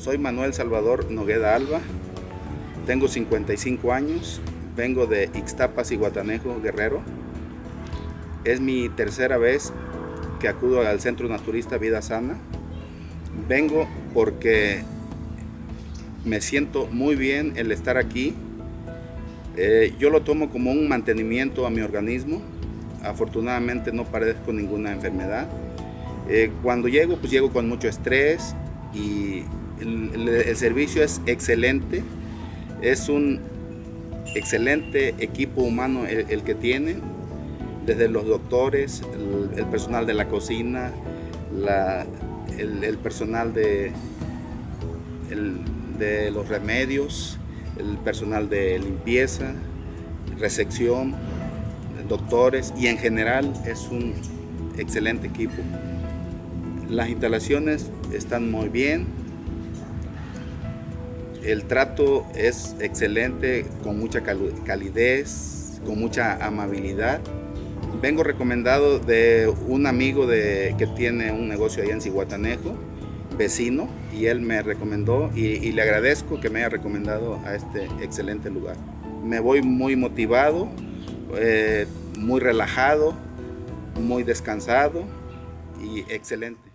Soy Manuel Salvador Nogueda Alba, tengo 55 años, vengo de Ixtapas y Guatanejo, Guerrero. Es mi tercera vez que acudo al Centro Naturista Vida Sana. Vengo porque me siento muy bien el estar aquí. Yo lo tomo como un mantenimiento a mi organismo. Afortunadamente no padezco ninguna enfermedad. Cuando llego, pues llego con mucho estrés y el servicio es excelente. Es un excelente equipo humano el que tienen, desde los doctores, el personal de la cocina, el personal de los remedios, el personal de limpieza, recepción, doctores, y en general es un excelente equipo. Las instalaciones están muy bien, el trato es excelente, con mucha calidez, con mucha amabilidad. Vengo recomendado de un amigo que tiene un negocio allá en Zihuatanejo, vecino, y él me recomendó y le agradezco que me haya recomendado a este excelente lugar. Me voy muy motivado, muy relajado, muy descansado y excelente.